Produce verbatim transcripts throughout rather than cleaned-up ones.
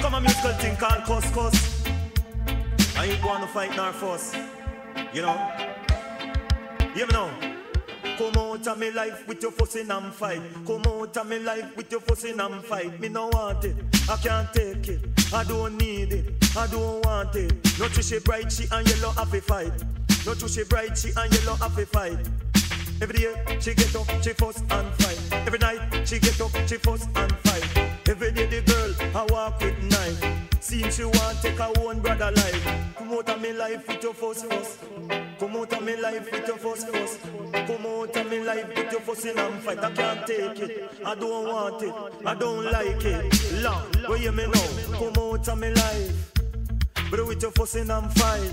Some a musical thing called Cuss Cuss. I ain't want to fight nor fuss. You know? You know? Come out of me life with your fussing and fight. Come out of me life with your fussing and fight. Me no want it, I can't take it. I don't need it, I don't want it. No to she bright, she and yellow have a fight. No to she bright, she and yellow have a fight. Every day she get up, she fuss and fight. Every night she get up, she fuss and fight. Every day the girl I walk with knife. Seems she want take her own brother life. Come out of me life with your fuss fuss. Come out of me life with your fuss fuss. Come out of me life with your fussing and fight. I can't take it, I don't want it, I don't like it. Long, where you me now? Come out of me life, but with your fussing and fight.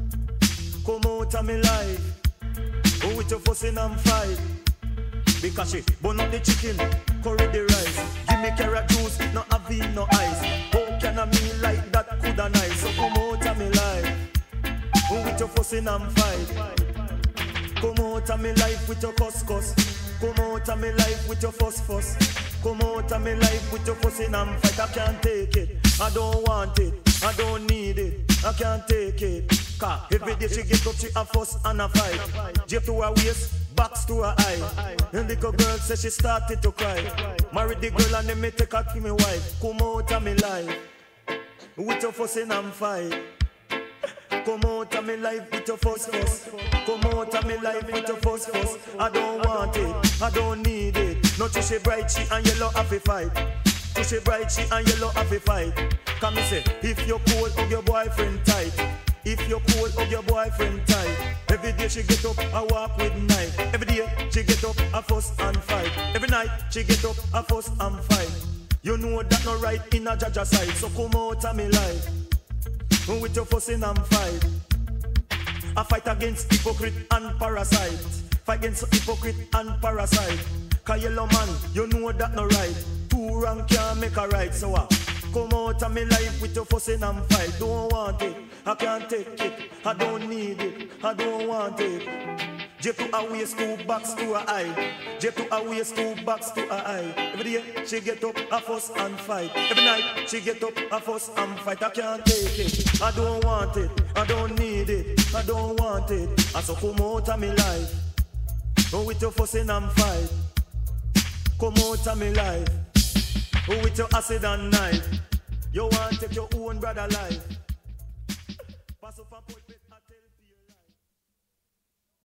Come out of me life, oh with your fussing and fight. Because she burn up the chicken, curry the rice. Give me carrot juice, it no have in no ice. How can I me like that coulda nice? So come out of me life, oh with your fussing and fight. Come out of me life with your cuss cuss. Come out of me life with your fuss fuss. Come out of me life with your fussing and fight. I can't take it, I don't want it, I don't need it, I can't take it. Cause every day she get up, she a fuss and a fight. Jip to her waist, box to her eye. And the girl says she started to cry. Married the girl and then me take her to me wife. Come out of me life with your fussing and fight. Come out of me life with your fuss fuss. Come out of me life with your fuss fuss. I don't want it, I don't need it. No to she bright, she and yellow have a fight. To she bright, she and yellow have a fight. Come me say, if you're cold, hug your boyfriend tight. If you're cold, hug your boyfriend tight. Every day she get up, I walk with knife. Every day she get up, I fuss and fight. Every night she get up, I fuss and fight. You know that no right in a judge's side. So come out of me life with your fussing and fight. I fight against hypocrite and parasite. Fight against hypocrite and parasite. Cause Yellowman, you know that no right. Two wrong can't make a right. So uh, come out of me life with your fussing and fight. Don't want it, I can't take it, I don't need it, I don't want it. J to her waist, two backs to her eye. J to her waist, two backs to her eye. Every day she get up, a fuss and fight. Every night she get up, a fuss and fight. I can't take it, I don't want it, I don't need it, I don't want it. And so come out of me life, oh with your fussing and fight. Come out of me life, oh with your acid and knife. You want to take your own brother life. Pass up and put